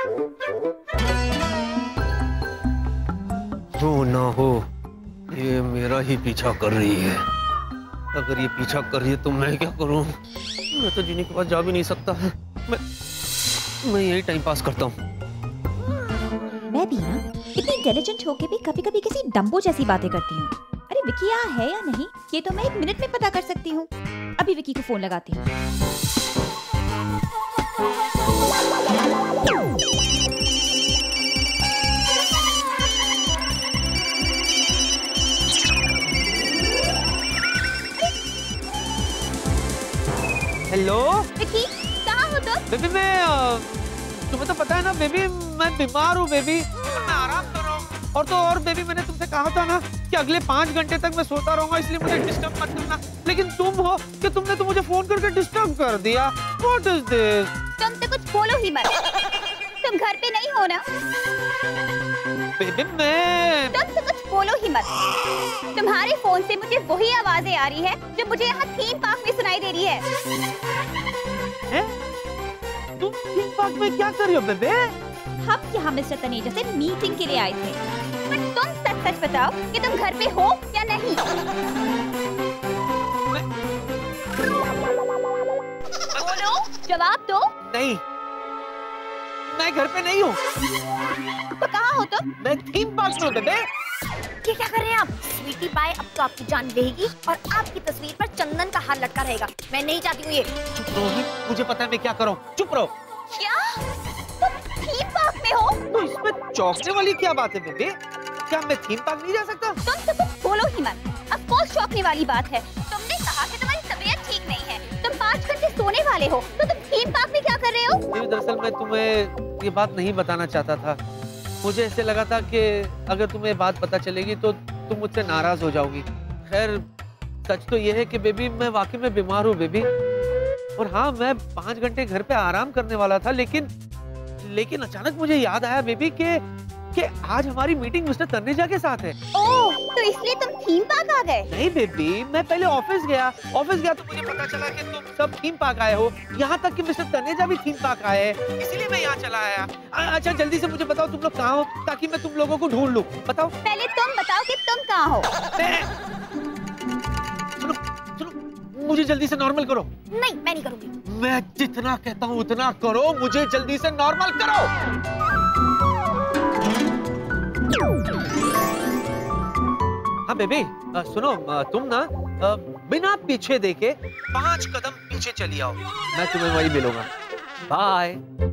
हो ना हो, ये मेरा ही पीछा कर रही है। अगर ये पीछा कर रही है तो मैं क्या करूं? मैं तो जीनी के पास जा भी नहीं सकता। मैं यही टाइम पास करता हूँ। मैं भी ना इतनी इंटेलिजेंट होके भी कभी-कभी किसी डम्बो जैसी बातें करती हूँ। अरे विकी यहाँ है या नहीं, ये तो मैं 1 मिनट में पता कर सकती हूँ। अभी विकी को फोन लगाती हूँ। हेलो विकी, कहाँ हो तुम? बेबी, मैं तुम्हें तो पता है ना बेबी, मैं बीमार हूँ बेबी, मैं आराम कर रहा हूँ। और तो और बेबी, मैंने तुमसे कहा था ना कि अगले 5 घंटे तक मैं सोता रहूंगा, इसलिए मुझे डिस्टर्ब मत करना। लेकिन तुम हो कि तुमने तो मुझे फोन करके डिस्टर्ब कर दिया। What is this? तुम तो कुछ बोलो ही मत। तुम घर पे नहीं हो ना? बेबी मैं तुम तो कुछ बोलो ही मत। तुम्हारे फोन से मुझे वही आवाजें आ रही है जो मुझे यहाँ थीम पार्क में सुनाई दे रही है। तुम थीम पार्क में क्या कर रही हो बेबी? हम यहाँ मिस्टर तनेजा से मीटिंग के लिए आए थे। पर तुम सच सच बताओ कि तुम घर पे हो या नहीं? बोलो, जवाब दो। नहीं, मैं घर पे नहीं हूँ। तो कहाँ हो तुम? मैं थीम पार्क में हूँ बेबी। ये क्या कर रहे हैं आप? स्वीटी पाई अब तो आपकी जान लेगी और आपकी तस्वीर पर चंदन का हार लटका रहेगा। मैं नहीं चाहती हूँ ये। चुप रहो, मुझे पता है मैं क्या कर रहा हूँ। चुप रहो। क्या? तुम थीम पार्क में हो? तो इसमें चौंकने वाली क्या बात है बेबी? क्या मैं थीम पार्क नहीं जा सकता? तुम तो कुछ बोलो ही मत। ऑफ कोर्स चौंकने वाली बात है। तुमने कहा कि तुम्हारी तबीयत ठीक नहीं है, तुम 5 घंटे सोने वाले हो, तो तुम थीम पार्क में क्या कर रहे हो? दरअसल मैं तुम्हें ये बात नहीं बताना चाहता था। मुझे ऐसे लगा था कि अगर तुम्हें बात पता चलेगी तो तुम मुझसे नाराज हो जाओगी। खैर सच तो ये है कि बेबी, मैं वाकई में बीमार हूँ बेबी। और हाँ, मैं 5 घंटे घर पे आराम करने वाला था, लेकिन अचानक मुझे याद आया बेबी कि आज हमारी मीटिंग मिस्टर तनेजा के साथ है। ओह, तो इसलिए तुम थीम पार्क आ गए? नहीं बेबी, मैं पहले ऑफिस गया तो मुझे पता चला कि तुम सब थीम पार्क आए हो। यहाँ तक कि मिस्टर तनेजा भी थीम पार्क आए हैं, इसीलिए मैं यहाँ चला आया। अच्छा जल्दी से मुझे बताओ तुम लोग कहाँ हो, ताकि मैं तुम लोगों को ढूंढ लूँ। बताओ। पहले तुम बताओ कि तुम कहाँ हो। सुनो, मुझे जल्दी से नॉर्मल करो। नहीं, मैं नहीं करूँगी। मैं जितना कहता हूँ उतना करो, मुझे जल्दी से नॉर्मल करो। हाँ बेबी, सुनो, तुम ना बिना पीछे देखे 5 कदम पीछे चली आओ, मैं तुम्हें वही मिलूंगा। बाय।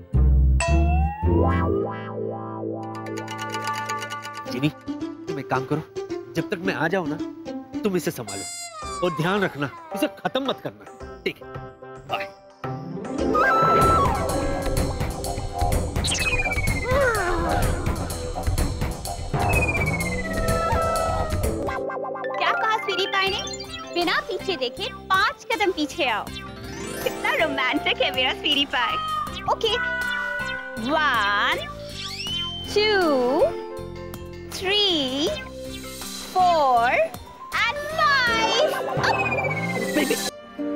जीनी, तुम एक काम करो, जब तक मैं आ जाऊं ना तुम इसे संभालो और ध्यान रखना, इसे खत्म मत करना। ठीक है, बाय। बिना पीछे देखे 5 कदम पीछे आओ। कितना रोमांटिक है मेरा sweetie pie. Okay, 1 2 3 4 and 5।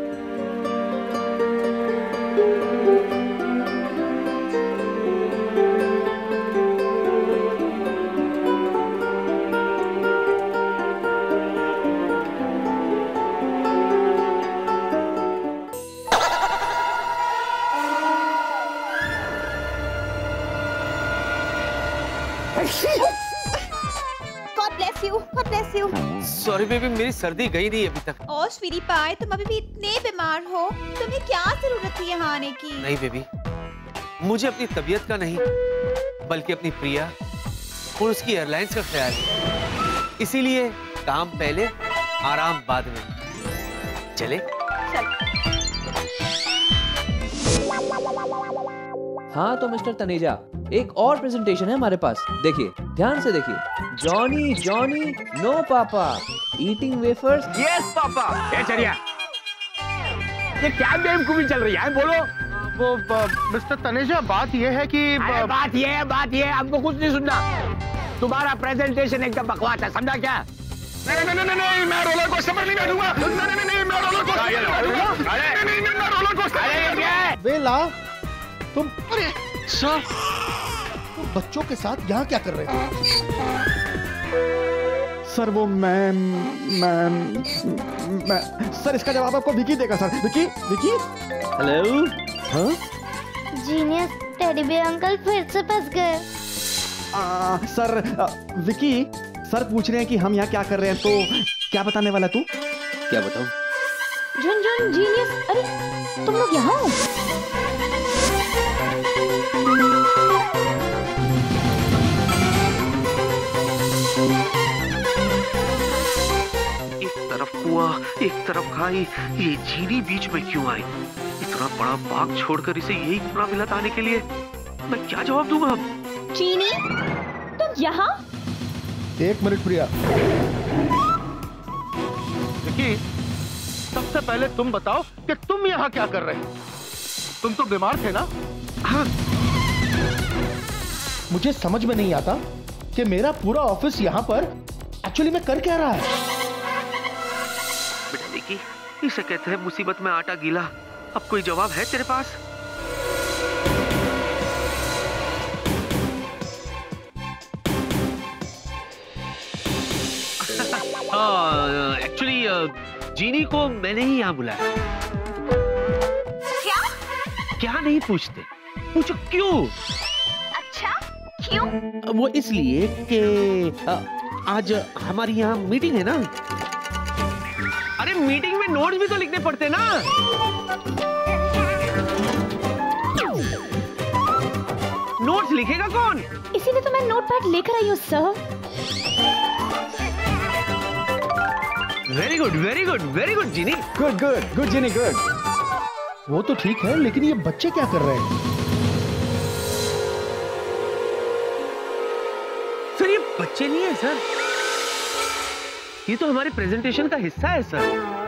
God bless you. Sorry baby, मेरी सर्दी गई नहीं अभी तक। और स्वीटी पाई, तुम अभी भी इतने बीमार हो, तुम्हें क्या जरूरत थी यहाँ आने की? नहीं बेबी, मुझे अपनी तबीयत का नहीं बल्कि अपनी प्रिया और उसकी एयरलाइंस का ख्याल है। इसीलिए काम पहले, आराम बाद में। चले? चल। हाँ तो मिस्टर तनेजा, एक और प्रेजेंटेशन है हमारे पास। देखिए, ध्यान से देखिए। Johnny Johnny no papa, eating wafers yes papa. ये चलिए, ये क्या बेवकूफी चल रही है? बोलो। वो मिस्टर तनेजा, बात ये है कि बात ये है, हमको कुछ नहीं सुनना। तुम्हारा प्रेजेंटेशन एकदम बकवास है, समझा क्या? नहीं, मैं रोलर कोस्टर पर नहीं बैठूंगा। नहीं, मैं रोलर कोस्टर पर नहीं बैठूंगा। नहीं, मैं रोलर कोस्टर पर नहीं बैठूंगा। बेला, तुम अच्छा, तो बच्चों के साथ यहाँ क्या कर रहे हैं? सर वो मैम सर इसका जवाब आपको विकी देगा सर। Vicky Vicky hello. हाँ जीनियस, टेडी बियर अंकल फिर से फंस गए। सर विकी सर पूछ रहे हैं कि हम यहाँ क्या कर रहे हैं, तो क्या बताने वाला तू? क्या बताऊं? झुनझुन, जीनियस, अरे तुम लोग यहाँ हो? एक तरफ कुआं, एक तरफ खाई, ये जीनी बीच में क्यों आई? इतना बड़ा बाग छोड़कर इसे यही कमरा मिला था आने के लिए। मैं क्या जवाब दूंगा अब? चीनी, तुम यहाँ? 1 मिनट प्रिया। विकी, सबसे पहले तुम बताओ कि तुम यहाँ क्या कर रहे हो? तुम तो बीमार थे ना? हाँ। मुझे समझ में नहीं आता कि मेरा पूरा ऑफिस यहाँ पर एक्चुअली में कर क्या रहा है। बेटा विकी, इसे कहते हैं मुसीबत में आटा गीला। अब कोई जवाब है तेरे पास? एक्चुअली जीनी को मैंने ही यहाँ बुलाया। क्या? क्या नहीं पूछते, पूछो क्यों? अच्छा, क्यों? वो इसलिए कि आज हमारी यहाँ मीटिंग है ना। अरे मीटिंग में नोट्स भी तो लिखने पड़ते ना। नोट्स लिखेगा कौन? इसीलिए तो मैं नोटपैड लेकर आई हूँ sir. Very good, very good, very good Genie. Good good good Genie good. वो तो ठीक है, लेकिन ये बच्चे क्या कर रहे हैं? सर ये बच्चे नहीं है सर, ये तो हमारे प्रेजेंटेशन का हिस्सा है सर।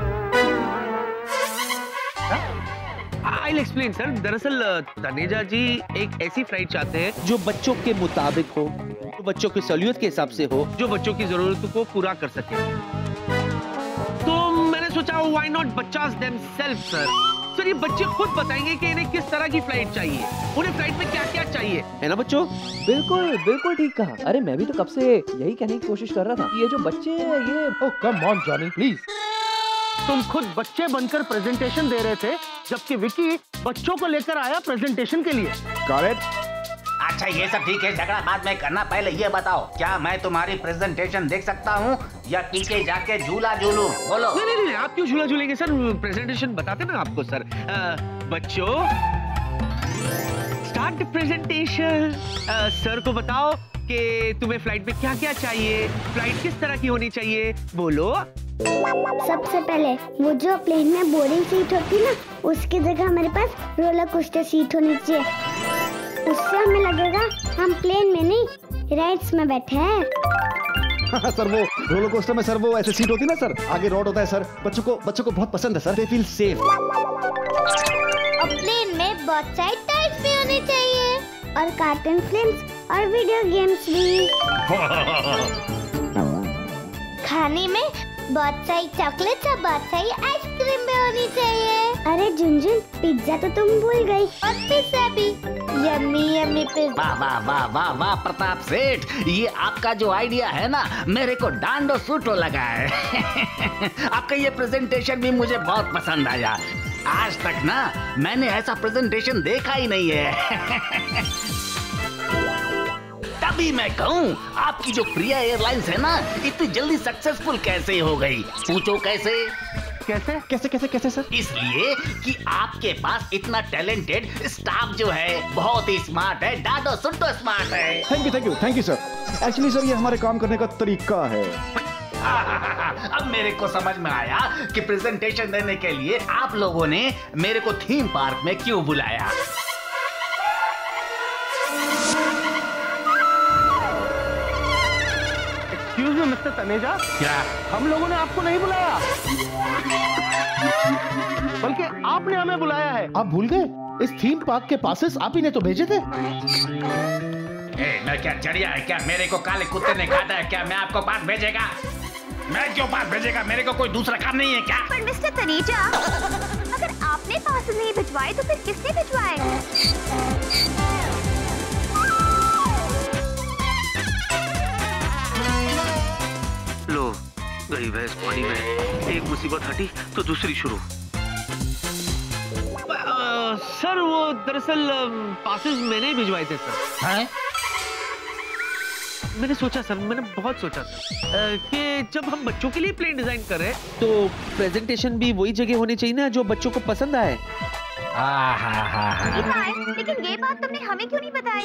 I'll explain sir. दरअसल तनेजा जी एक ऐसी फ्लाइट चाहते हैं जो बच्चों के मुताबिक हो, जो बच्चों की सहूलियत के हिसाब से हो, जो बच्चों की जरूरतों को पूरा कर सके। तो मैंने सोचा why not बच्चास themselves सर। सर ये बच्चे खुद बताएंगे कि इन्हें किस तरह की फ्लाइट चाहिए, उन्हें फ्लाइट में क्या क्या चाहिए, है ना बच्चों? बिल्कुल बिल्कुल ठीक कहा। अरे मैं भी तो कब से यही कहने की कोशिश कर रहा था, ये जो बच्चे हैं ये। Oh come on Johnny please. तुम खुद बच्चे बनकर प्रेजेंटेशन दे रहे थे, जबकि विकी बच्चों को लेकर आया प्रेजेंटेशन के लिए। करेक्ट। अच्छा ये सब ठीक है, झगड़ा बाद में करना, पहले ये बताओ क्या मैं तुम्हारी प्रेजेंटेशन देख सकता हूँ या पीछे जाके झूला झूलूं? बोलो। नहीं नहीं नहीं, आप क्यों झूला झूलेंगे सर? प्रेजेंटेशन बताते ना आपको सर। बच्चों स्टार्ट प्रेजेंटेशन। सर को बताओ कि तुम्हें फ्लाइट में क्या क्या चाहिए, फ्लाइट किस तरह की होनी चाहिए, बोलो। सबसे पहले वो जो प्लेन में बोरिंग सीट होती है ना, उसकी जगह हमारे पास रोलर कोस्टर सीट होनी चाहिए। उससे हमें लगेगा हम प्लेन में नहीं राइड्स में बैठे हैं। सर वो रोलर कोस्टर में सर वो ऐसे सीट होती है ना सर, आगे रॉड होता है सर, बच्चों को बहुत पसंद है सर, दे फील सेफ। और प्लेन में बहुत सारी टॉयज भी होने चाहिए और कार्टून फिल्म्स और वीडियो गेम्स भी। खाने में बहुत सारी चॉकलेट्स और बहुत सारी आइसक्रीम भी होनी चाहिए। अरे झुनझुन, पिज्जा तो तुम भूल गई, और पिज्जा भी। Yummy yummy pizza. वाह वाह वाह वाह वाह प्रताप सेठ, ये आपका जो आइडिया है ना मेरे को डांडो सूटो लगा है। आपका ये प्रेजेंटेशन भी मुझे बहुत पसंद आया। आज तक ना मैंने ऐसा प्रेजेंटेशन देखा ही नहीं है। तभी मैं कहूँ आपकी जो प्रिया एयरलाइंस है ना इतनी जल्दी सक्सेसफुल कैसे हो गई? पूछो कैसे? कैसे कैसे कैसे कैसे सर? इसलिए कि आपके पास इतना टैलेंटेड स्टाफ जो है बहुत ही स्मार्ट है, डाडो सुट्टो स्मार्ट है। Thank you sir. Actually sir ये हमारे काम करने का तरीका है। अब मेरे को समझ में आया कि प्रेजेंटेशन देने के लिए आप लोगों ने मेरे को थीम पार्क में क्यों बुलाया। एक्सक्यूज मी मिस्टर तनेजा, क्या हम लोगों ने आपको नहीं बुलाया, बल्कि आपने हमें बुलाया है। आप भूल गए? इस थीम पार्क के पासेस आप ही ने तो भेजे थे। मैं क्या चढ़िया है क्या? मेरे को काले कुत्ते ने काटा है क्या? मैं आपको पास भेजेगा? मैं क्यों पास भेजेगा? मेरे को कोई दूसरा काम नहीं है क्या? पर मिस्टर तनेजा, अगर आपने पास नहीं भिजवाए तो फिर किसने भिजवाए? मुसीबत हटी तो दूसरी शुरू। सर वो दरअसल पासेस मैंने ही भिजवाए थे सर। हैं? मैंने सोचा सर, मैंने बहुत सोचा सर कि जब हम बच्चों के लिए प्लेन डिजाइन कर रहे हैं तो प्रेजेंटेशन भी वही जगह होनी चाहिए ना जो बच्चों को पसंद आए। लेकिन ये बात तुमने हमें क्यों नहीं बताई?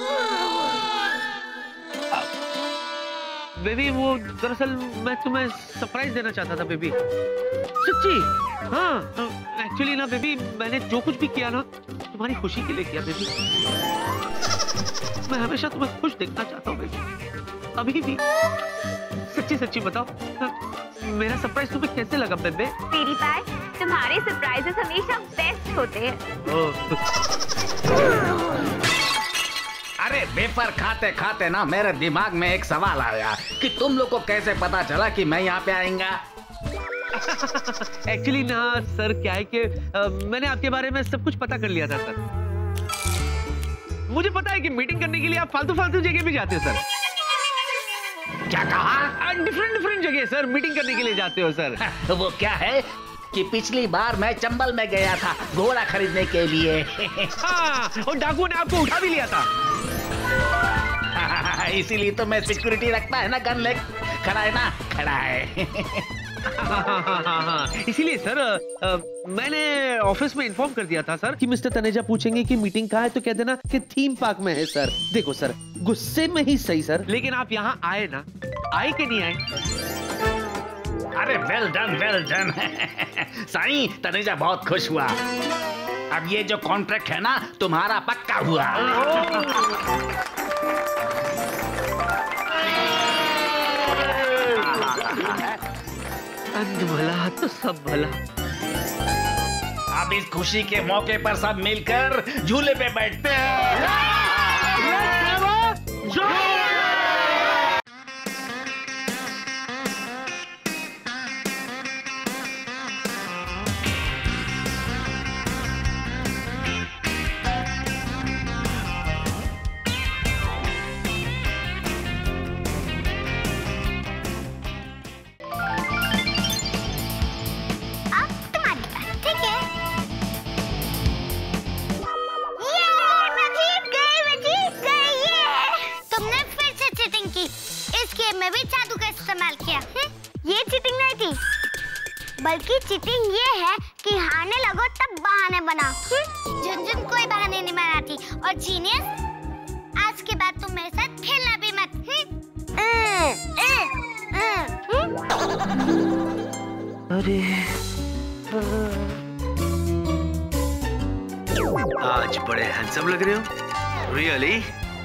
बेबी वो दरअसल मैं तुम्हें सरप्राइज देना चाहता था बेबी, सच्ची। हाँ एक्चुअली ना बेबी, मैंने जो कुछ भी किया ना तुम्हारी खुशी के लिए किया बेबी। मैं हमेशा तुम्हें खुश देखना चाहता हूँ बेबी, अभी भी। सच्ची सच्ची बताओ, मेरा सरप्राइज तुम्हें कैसे लगा बेबे? तेरी पाई, तुम्हारे सरप्राइजेस हमेशा बेस्ट होते हैं। अरे वेफर खाते खाते ना मेरे दिमाग में एक सवाल आया कि तुम लोग को कैसे पता चला कि मैं यहाँ पे आएगा? एक्चुअली ना सर क्या है कि मैंने आपके बारे में सब कुछ पता कर लिया था सर। मुझे पता है कि मीटिंग करने के लिए आप फालतू फालतू जगह भी जाते हो सर। क्या कहा? डिफरेंट जगह सर मीटिंग करने के लिए जाते हो सर। वो क्या है कि पिछली बार मैं चंबल में गया था घोड़ा खरीदने के लिए। हाँ, और डाकुओं ने आपको उठा भी लिया था। इसीलिए तो मैं सिक्योरिटी रखता है ना, गन लेग खड़ा है ना, खड़ा है। इसीलिए सर मैंने ऑफिस में इन्फॉर्म कर दिया था सर कि मिस्टर तनेजा पूछेंगे कि मीटिंग कहाँ है तो कह देना कि थीम पार्क में है सर। देखो सर गुस्से में ही सही सर, लेकिन आप यहाँ आए ना, आए कि नहीं आए? अरे वेल डन साईं, तनेजा बहुत खुश हुआ। अब ये जो कॉन्ट्रैक्ट है ना तुम्हारा पक्का हुआ। अंत भला तो सब भला। अब इस खुशी के मौके पर सब मिलकर झूले पे बैठते हैं। बल्कि चीटिंग ये है कि हारने लगो तब बहाने बनाओ। झुनझुन कोई बहाने नहीं बनाती। और जीनियस, आज के बाद तुम मेरे साथ खेलना भी मत। अरे आज बड़े हैंडसम लग रहे हो, रियली।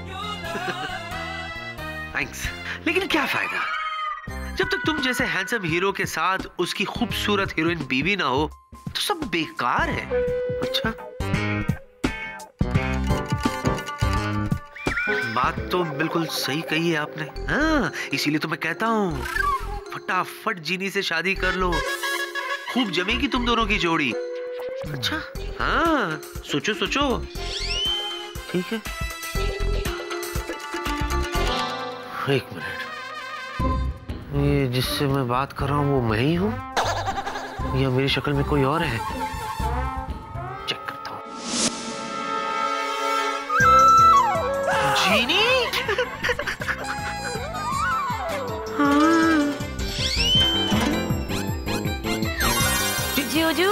थैंक्स। लेकिन क्या फायदा जब तक तुम जैसे हैंडसम हीरो के साथ उसकी खूबसूरत हीरोइन बीवी ना हो तो सब बेकार है। अच्छा, बात तो बिल्कुल सही कही है आपने। हाँ, इसीलिए तो मैं कहता हूँ फटाफट जीनी से शादी कर लो, खूब जमेगी तुम दोनों की जोड़ी। अच्छा हाँ, सोचो सोचो। ठीक है, एक मिनट, ये जिससे मैं बात कर रहा हूँ वो मैं ही हूँ या मेरी शक्ल में कोई और है? चेक करता हूँ। जीनी? जूजू?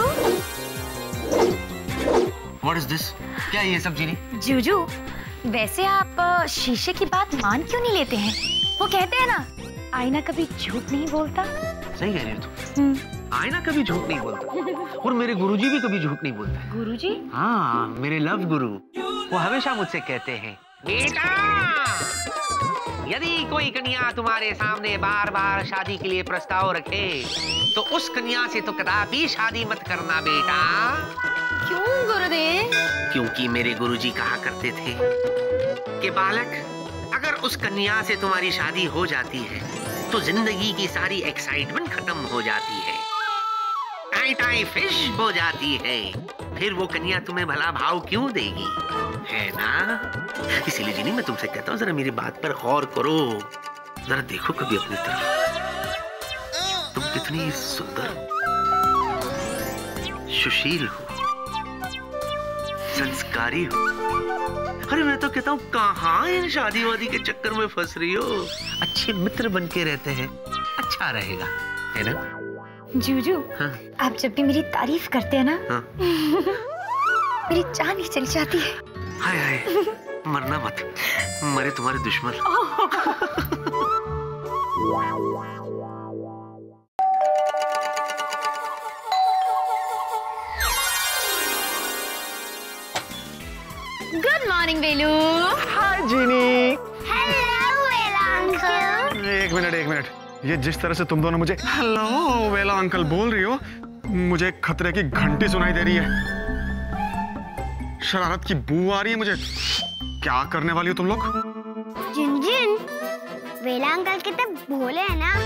What is this? क्या ये सब जीनी? जूजू, वैसे आप शीशे की बात मान क्यों नहीं लेते हैं? वो कहते हैं ना, आईना कभी झूठ नहीं बोलता। सही कह रही हो तुम। आईना कभी झूठ नहीं बोलता और मेरे गुरुजी भी कभी झूठ नहीं बोलते। गुरुजी? हाँ, मेरे लव गुरु। वो हमेशा मुझसे कहते हैं, बेटा यदि कोई कन्या तुम्हारे सामने बार बार शादी के लिए प्रस्ताव रखे तो उस कन्या से तो कदापि शादी मत करना बेटा। क्यों गुरुदेव? क्योंकि मेरे गुरुजी कहा करते थे कि बालक, अगर उस कन्या से तुम्हारी शादी हो जाती है तो जिंदगी की सारी एक्साइटमेंट खत्म हो जाती है, टाई टाई फिश हो जाती है, फिर वो कन्या तुम्हें भला भाव क्यों देगी, है ना? इसीलिए जीनी मैं तुमसे कहता हूँ जरा मेरी बात पर गौर करो, जरा देखो कभी अपनी तरफ, तुम कितनी सुंदर सुशील हो, संस्कारी हो। अरे मैं तो कहता हूँ कहाँ इन शादी वादी के चक्कर में फंस रही हो। अच्छे मित्र बन के रहते हैं, अच्छा रहेगा, है ना? जूजू, हाँ? आप जब भी मेरी तारीफ करते हैं ना, हाँ? मेरी जान ही चली जाती है। हाय हाय, मरना मत, मरे तुम्हारे दुश्मन। Good morning Velu. Hi Genie. Hello Vela uncle. एक मिनट, ये जिस तरह से तुम दोनों मुझे हेलो वेला अंकल बोल रही हो, मुझे खतरे की घंटी सुनाई दे रही है। शरारत की बू आ रही है मुझे। क्या करने वाली हो तुम लोग? जिन वेला अंकल कितने भोले हैं ना।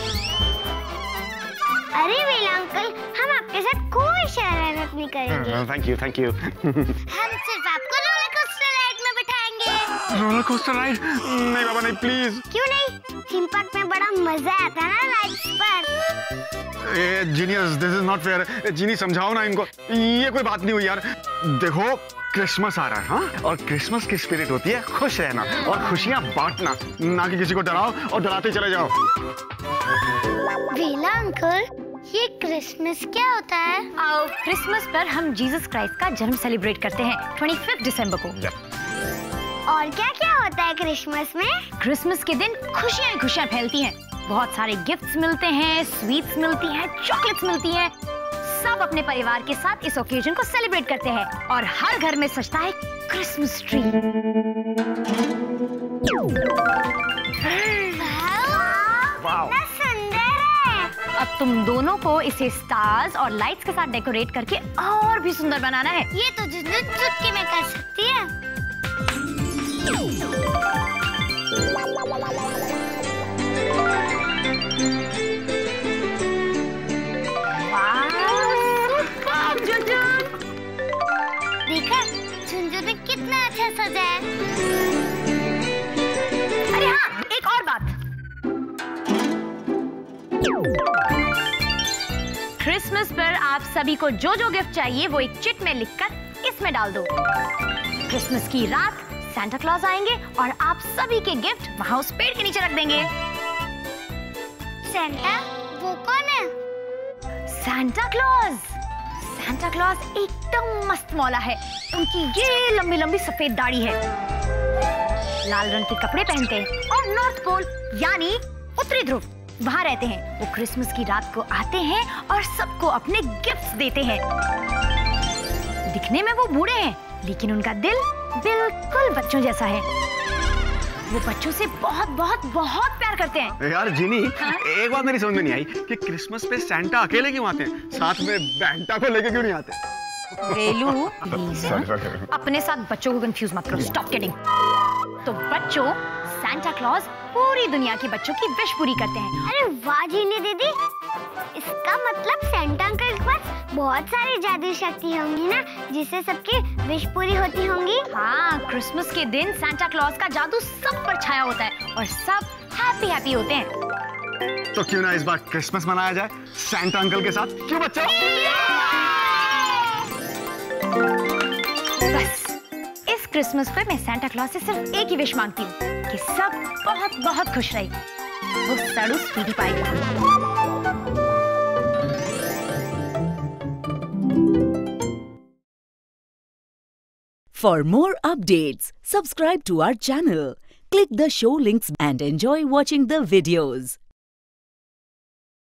अरे वेला अंकल, हम आपके साथ कोई शरारत नहीं करेंगे। Thank you. हम सिर्फ आपको रोलर कोस्टर राइड में बिठाएंगे। Roller coaster ride? नहीं बाबा नहीं, प्लीज। क्यों नहीं? थीम पार्क में बड़ा मजा आता है ना राइड्स पर। Genius, this is not fair. Genie समझाओ ना इनको, ये कोई बात नहीं हुई यार। देखो क्रिसमस आ रहा है, हाँ? और क्रिसमस की स्पिरिट होती है खुश रहना और खुशियां बांटना, ना कि किसी को डराओ और डराते चले जाओ। वेला अंकल, ये क्रिसमस क्या होता है? आओ, क्रिसमस पर हम जीसस क्राइस्ट का जन्म सेलिब्रेट करते हैं 25 दिसंबर को। और क्या क्या होता है क्रिसमस में? क्रिसमस के दिन खुशियां ही खुशियां फैलती हैं। बहुत सारे गिफ्ट्स मिलते हैं, स्वीट्स मिलती हैं, चॉकलेट्स मिलती हैं। सब अपने परिवार के साथ इस ओकेजन को सेलिब्रेट करते हैं और हर घर में सजता है क्रिसमस ट्री। कितना सुंदर है। अब तुम दोनों को इसे स्टार्स और लाइट्स के साथ डेकोरेट करके और भी सुंदर बनाना है। ये तो चुटकी में कर सकती है। देखा झुनझुन ने कितना अच्छा सजा है। अरे हाँ, एक और बात। क्रिसमस पर आप सभी को जो जो गिफ्ट चाहिए वो एक चिट में लिखकर इसमें डाल दो। क्रिसमस की रात सांता क्लॉज आएंगे और आप सभी के गिफ्ट वहाँ उस पेड़ के नीचे रख देंगे। सांता? वो कौन है? Santa Claus. सांता क्लॉज एकदम मस्त मौला है। उनकी ये लंबी लंबी सफेद दाढ़ी है, लाल रंग के कपड़े पहनते हैं और नॉर्थ पोल यानी उत्तरी ध्रुव वहाँ रहते हैं। वो क्रिसमस की रात को आते हैं और सबको अपने गिफ्ट्स देते हैं। दिखने में वो बूढ़े हैं लेकिन उनका दिल बिल्कुल बच्चों जैसा है। वो बच्चों से बहुत बहुत बहुत प्यार करते हैं। यार जीनी, एक बात मेरी समझ में नहीं आई कि क्रिसमस पे सांता अकेले क्यों आते हैं, साथ में बैंटा को लेके क्यों नहीं आते? रेलू, प्लीज अपने साथ बच्चों को कंफ्यूज मत करो। Stop kidding. तो बच्चों, सांता क्लॉज पूरी दुनिया के बच्चों की विश पूरी करते हैं। अरे वाह जीनी दीदी, इसका मतलब सांता अंकल के पास बहुत सारी जादुई शक्ति होंगी ना, जिससे सबकी विश पूरी होती होंगी। हाँ, क्रिसमस के दिन सांता क्लॉज का जादू सब पर छाया होता है और सब हैप्पी हैप्पी होते हैं। तो क्यों ना इस बार क्रिसमस मनाया जाए सांता अंकल के साथ, क्यों बच्चों? बस इस क्रिसमस पर मैं सांता क्लॉज से सिर्फ एक ही विश मांगती हूँ कि सब बहुत बहुत खुश रहे। वो सड़ू स्पीडी पाएगी। For more updates, subscribe to our channel, click the show links and enjoy watching the videos.